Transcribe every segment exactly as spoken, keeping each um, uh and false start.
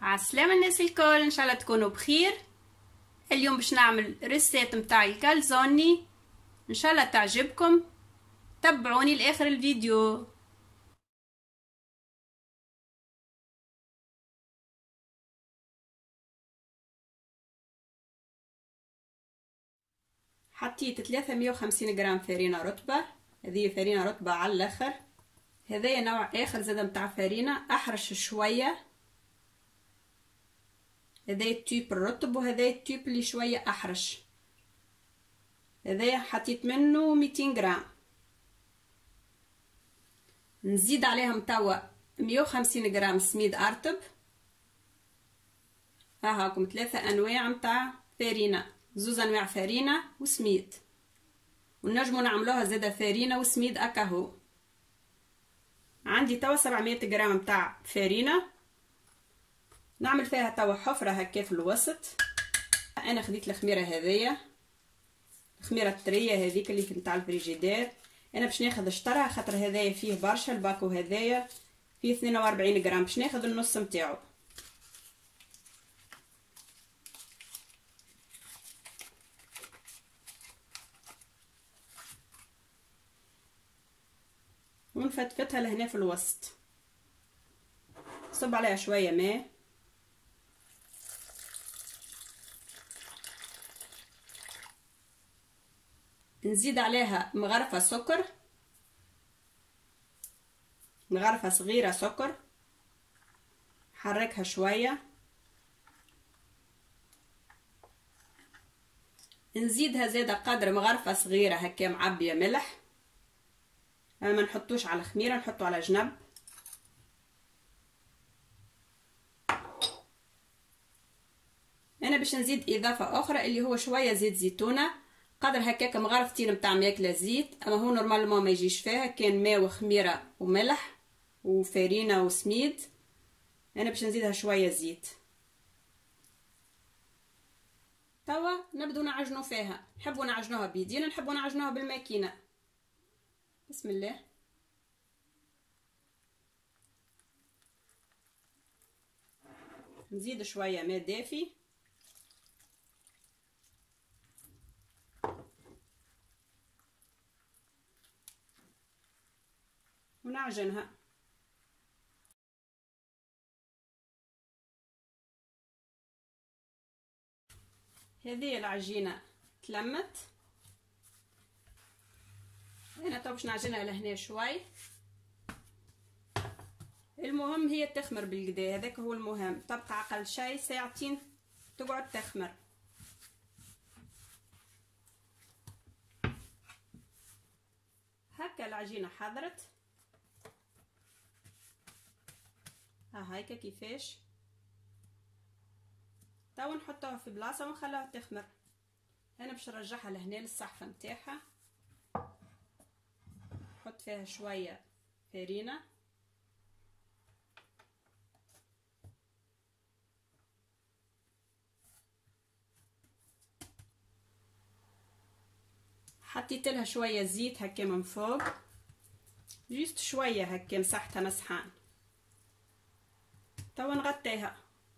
عالسلامة الناس الكل، ان شاء الله تكونوا بخير. اليوم باش نعمل ريسيت متاع الكالزوني، ان شاء الله تعجبكم. تابعوني لاخر الفيديو. حطيت ثلاثمية وخمسين غرام فرينة رطبة، هذه فرينة رطبة على الاخر. هذايا نوع اخر زاده متاع فرينة احرش شويه، هذايا التيب الرطب وهذايا التيب اللي شويه احرش. هذايا حطيت منه ميتين غرام. نزيد عليهم توا مية وخمسين غرام سميد ارطب. ها هاكم ثلاثه انواع متاع فرينة، زوز انواع فرينة وسميد، ونجمو نعملوها زاده فرينة وسميد اكاهو. عندي توا سبعمية غرام متاع فرينة، نعمل فيها توا حفرة هكا في الوسط. انا خديت الخميرة هذيا، الخميرة الطرية هذيك اللي في نتاع الفريجيدير. انا باش ناخذ شطرها خاطر هذايا فيه برشا، الباكو هذايا فيه اثنين وأربعين غرام، باش ناخذ النص نتاعو. ونفتفتها لهنا في الوسط. صب عليها شويه ماء، نزيد عليها مغرفه سكر، مغرفه صغيره سكر، حركها شويه. نزيدها زاده قدر مغرفه صغيره هكا معبيه ملح، اما ما نحطوش على الخميره، نحطو على جنب. انا باش نزيد اضافه اخرى اللي هو شويه زيت زيتونه، قدر هكاك مغرفتين متاع ماكله زيت، اما هو نورمالمون ما يجيش فيها، كان ماء وخميره وملح وفرينه وسميد. انا باش نزيدها شويه زيت. توا نبدو نعجنو فيها، نحبوا نعجنوها بيدينا، نحبوا نعجنوها بالماكينه. بسم الله. نزيد شويه ماء دافي ونعجنها. هذه العجينه تلمت، انا تو باش نعجنها لهنا شوي. المهم هي تخمر بالكدا، هذاك هو المهم. تبقى اقل شيء ساعتين تقعد تخمر. هكا العجينه حضرت، ها هيك كيفاش. تو نحطوها في بلاصه ونخليها تخمر. انا باش نرجعها لهنا للصحفه نتاعها، نحط فيها شويه فرينه، حطيت لها شويه زيت هكا من فوق، جيست شويه هكا مسحتها مسحان. توا نغطيها.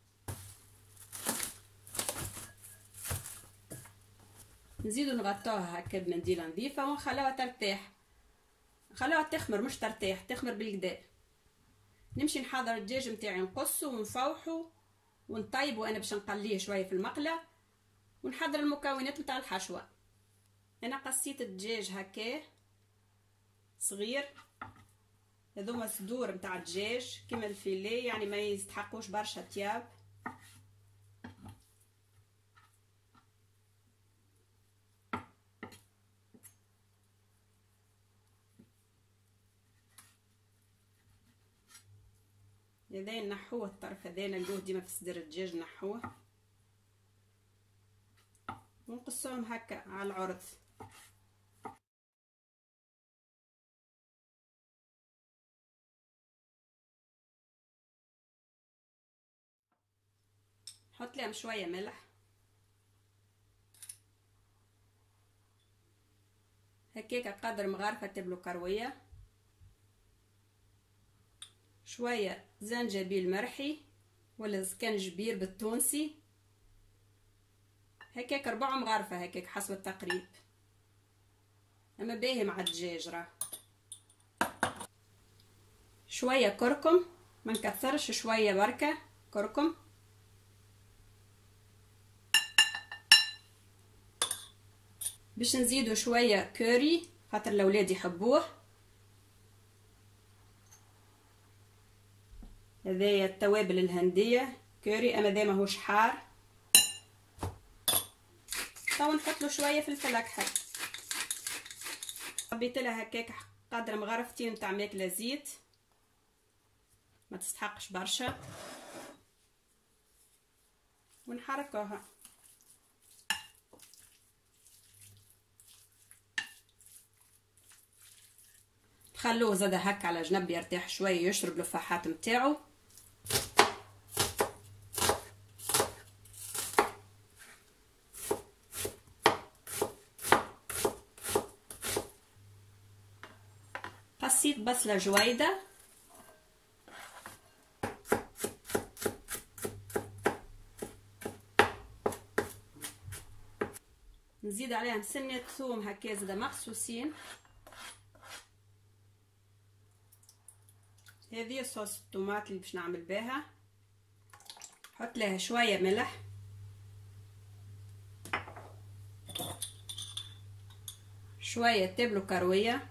نزيدو نغطوها هكا بمنديله نظيفه ونخلوها ترتاح، نخلوها تخمر مش ترتاح، تخمر بالكدا. نمشي نحضر الدجاج نتاعي، نقصو ونفوحو ونطيبو. انا باش نقليه شويه في المقله ونحضر المكونات نتاع الحشوه. انا قصيت الدجاج هكا صغير، هذوما صدور نتاع الدجاج كيما الفيليه، يعني ما يستحقوش برشا طياب. هذا نحوه، الطرف هذا نلقوه ديما في صدر الدجاج، نحوه ونقصهم هكا على العرض. نحط لهم شويه ملح هكاكا قدر مغرفه تبلو كرويه، شويه زنجبيل مرحي ولا اذا كان جبير بالتونسي، هكاك ربع مغرفه هكاك حسب التقريب. اما باهي مع الدجاج راه. شويه كركم، ما نكثرش، شويه بركه كركم. باش نزيدو شويه كوري خاطر الاولاد يحبوه. هذايا التوابل الهنديه كوري، اما ذا ماهوش حار. تو نحط له شويه فلفل اكحل. حبيت لها هكاك قدر مغرفتين نتاع ماكله زيت، ما تستحقش برشا، ونحركوها. خلوه زاد هكا على جنب يرتاح شويه يشرب الفاحات نتاعو. قصيت بصله جويده، نزيد عليها سنة ثوم هكا زاده مخصوصين. هذه صوص الطماط اللي باش نعمل بها. نحط لها شويه ملح، شويه تبلو كرويه،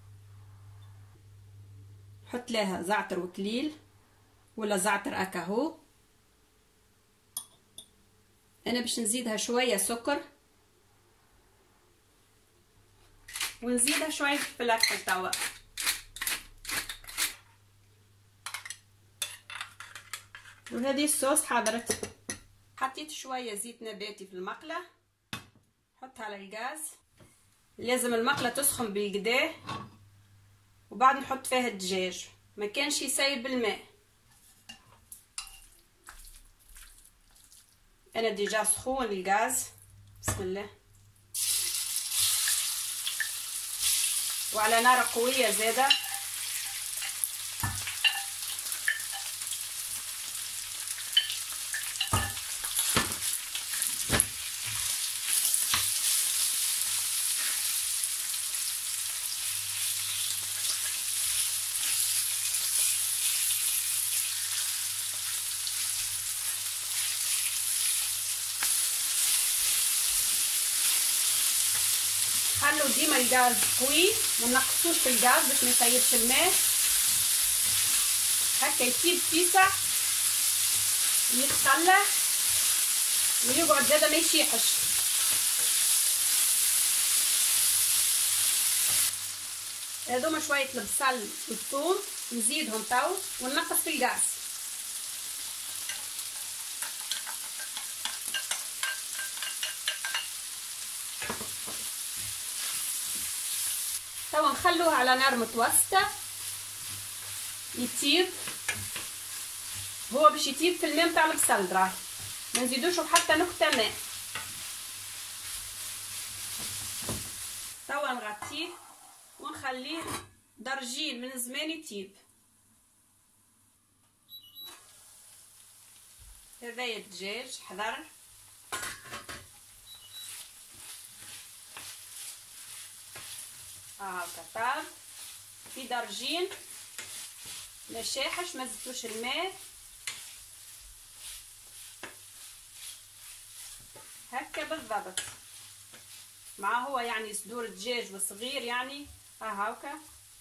نحط لها زعتر وكليل ولا زعتر اكاهو. انا باش نزيدها شويه سكر، ونزيدها شويه فلفل اكحل توا. وهذه الصوص حضرت. حطيت شويه زيت نباتي في المقله، نحطها على الغاز. لازم المقله تسخن بالكدا، وبعد نحط فيها الدجاج، ما كانش يسيب الماء. انا ديجا سخون الغاز. بسم الله. وعلى نار قويه زاده. خلوا ديما الغاز قوي، ما نقصوش في الغاز باش ما يسيبش الماء. هكا يطيب كيسع يتخلى ويقعد زاده ما يشيحش. هذوما شويه البصل والثوم نزيدهم تو وننقص في الغاز. توا نخلوه على نار متوسطه يطيب. هو باش يطيب في الماء نتاع البصل راه، ما نزيدوش حتى نقطه ماء. توا نغطيه ونخليه درجين من زمان يطيب. هذايا الدجاج حضر. هاكا طاب في درجين، ما شاحش، ما زدتوش الماء. هكا بالضبط. مع هو يعني صدور الدجاج وصغير يعني. ها هاكا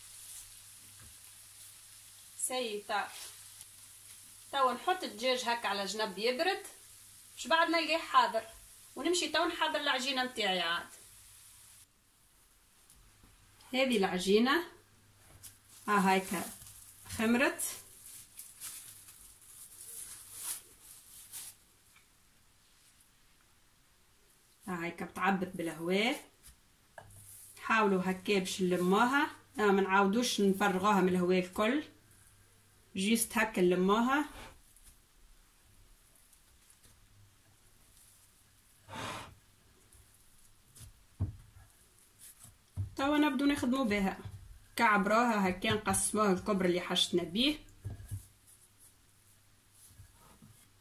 سي طاب. توا نحط الدجاج هكا على جنب يبرد، باش بعد نلقاه حاضر، ونمشي توا نحضر العجينه نتاعي عاد. هذه العجينه ها هيك خمرت. ها هيك بتعبت بالهواء. حاولوا هكا باش نلموها، آه ما نعاودوش نفرغوها من الهواء الكل، جيست هكا نلموها. توا نبدو نخدمو بها. كعبروها هكا نقسموها الكبر اللي حشتنا بيه.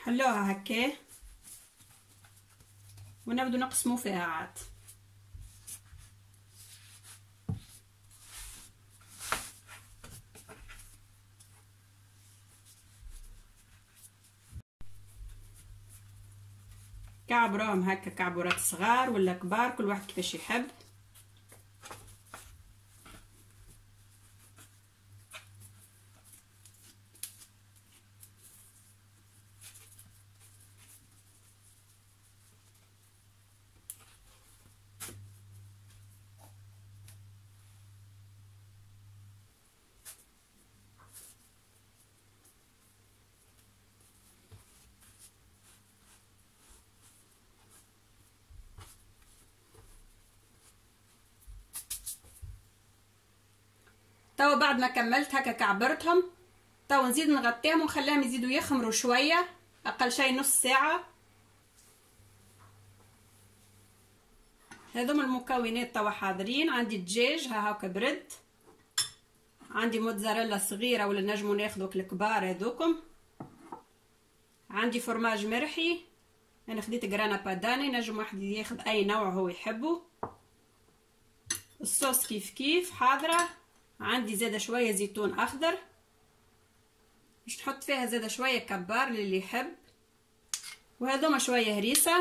حلوها هكا ونبدو نقسمو فيها عاد. كعبروهم هكا كعبورات صغار ولا كبار، كل واحد كيفاش يحب. توا بعد ما كملت هكا كعبرتهم، توا نزيد نغطيهم ونخليهم يزيدوا يخمروا شويه، اقل شيء نص ساعه. هذوما المكونات توا حاضرين. عندي الدجاج ها هاكا برد، عندي موتزاريلا صغيره ولا نجمو ناخذوك الكبار هذوكم، عندي فرماج مرحي، انا خديت جرانا باداني، نجم واحد ياخذ اي نوع هو يحبه. الصوص كيف كيف حاضره. عندي زاده شويه زيتون اخضر، باش نحط فيها زاده شويه كبار للي يحب، وهذوما شويه هريسه،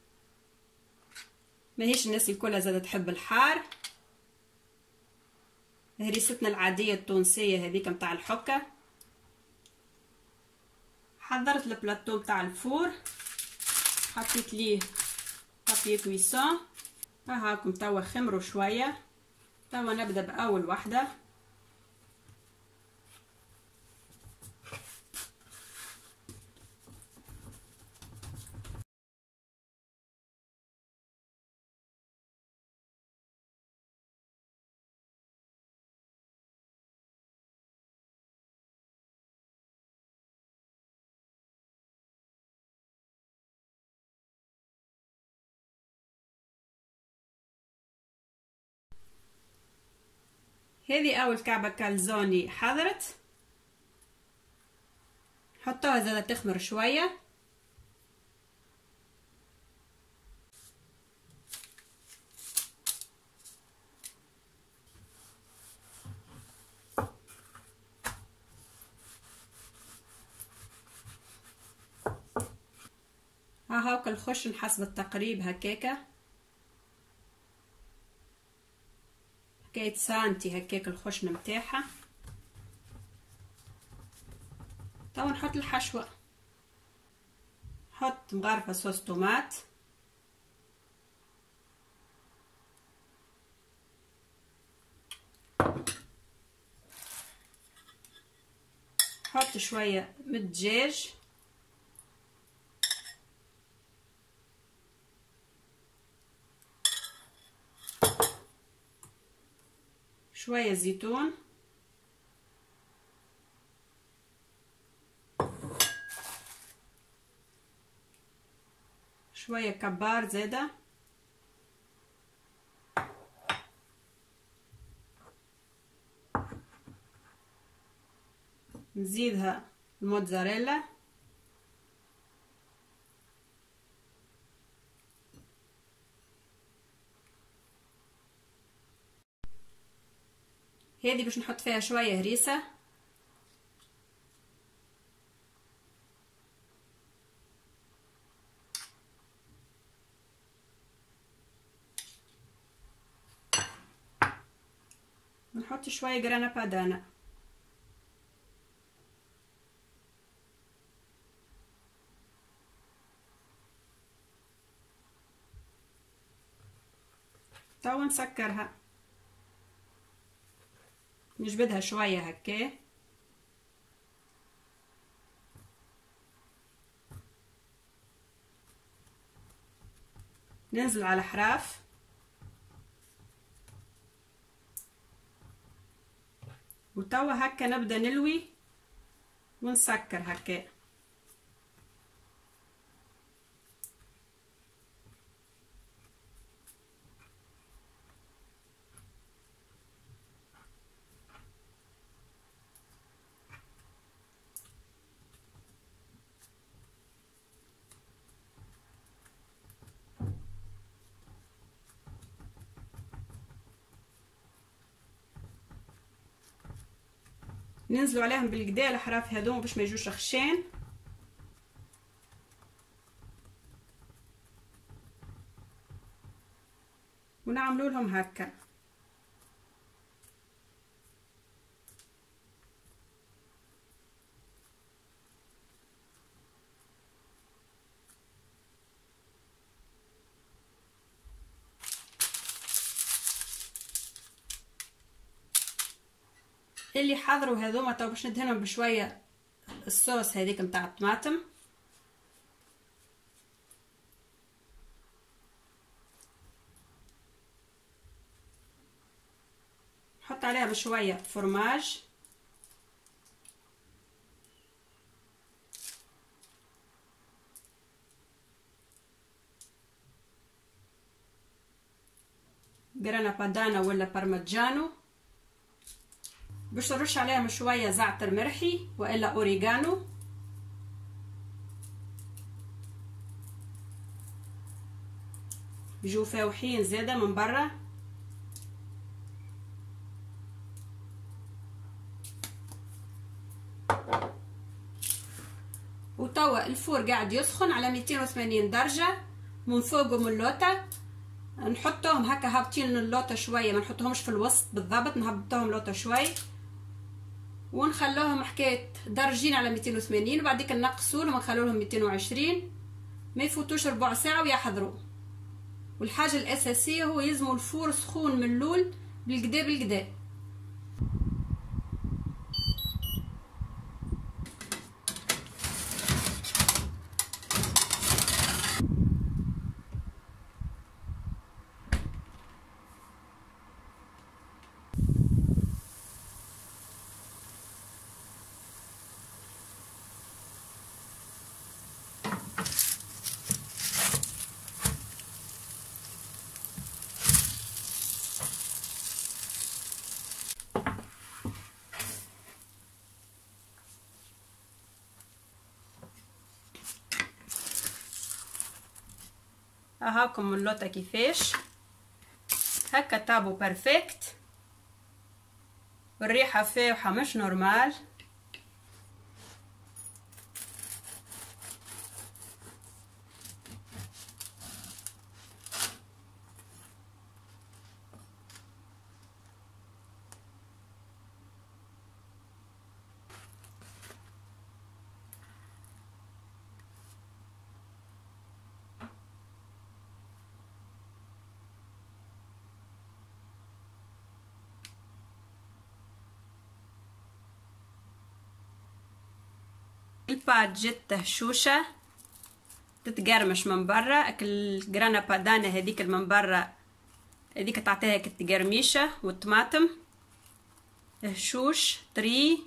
ماهيش الناس الكلها زاده تحب الحار. هريستنا العاديه التونسيه هذيك متاع الحكه. حضرت البلاطو متاع الفور، حطيت ليه بابي كويسون، ها هاكم توا خمروا شويه. توا نبدا باول واحده. هذه اول كعبه كالزوني حضرت، حطوها زادة تخمر شويه. ها هاك الخشن حسب التقريب هكاكا، حكاية سانتي هكاك الخشن متاعها. توا نحط الحشوة، نحط مغرفة صوص طوماط، نحط شوية من الدجاج، شوية زيتون، شوية كبار زادة، نزيدها الموتزاريلا، هذه باش نحط فيها شوية هريسة، نحط شوية جرانا بادانا. توا نسكرها، نجبدها شوية هكا، ننزل على حراف، وتوا هكا نبدأ نلوي ونسكر هكا. ننزلوا عليهم بالكدا الحراف هذوم باش ما يجوش خشين. ونعملوا لهم هكا. اللي حضروا هذوما تو باش ندهنهم بشويه الصوص هذيك نتاع الطماطم. نحط عليها بشويه فرماج. جرانا بادانا ولا بارميجانو. باش نرش عليهم شويه زعتر مرحي والا اوريغانو. بيجو فاوحين زاده من برا. وتوا الفور قاعد يسخن على مئتين وثمانين درجه. من فوق ومن اللوطه نحطهم هكا هابطين اللوطه شويه، ما نحطهمش في الوسط بالضبط، نهبطوهم لوطه شوي ونخلوهم حكايه درجين على مئتين وثمانين، وبعديك نقصوا لهم ونخلو لهم مئتين وعشرين. ما يفوتوش ربع ساعه ويحضروا. والحاجه الاساسيه هو يلزموا الفور سخون من اللول بالكدا بالكدا. هاكم اللوطه كيفاش هكا طابو بيرفكت. والريحه فايحه مش نورمال. الباد جت هشوشه تتقرمش من برا. الجرانا بادانا هذيك من برا هذيك تعطيها كتقرميشه. والطماطم هشوش طري.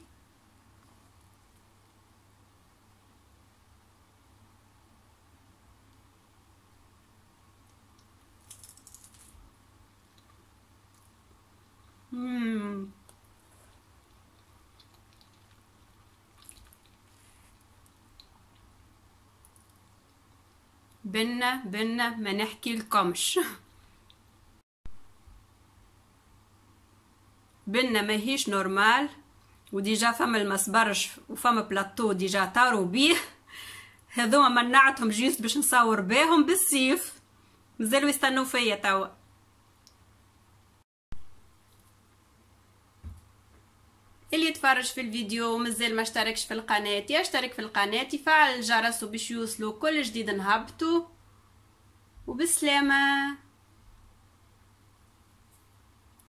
مم. بنا بنا ما نحكي لكمش. بنا ما هيش نورمال. وديجا فما المسبرش وفما بلاطو ديجا طاروا بيه. هذوما منعتهم جيست باش نصور بيهم بالسيف. مازالوا يستنوا فيا توا. اللي يتفرج في الفيديو ومازال ما اشتركش في القناة يشترك في القناة، يفعل الجرس باش يوصلوا كل جديد نهبطو. وبسلامة.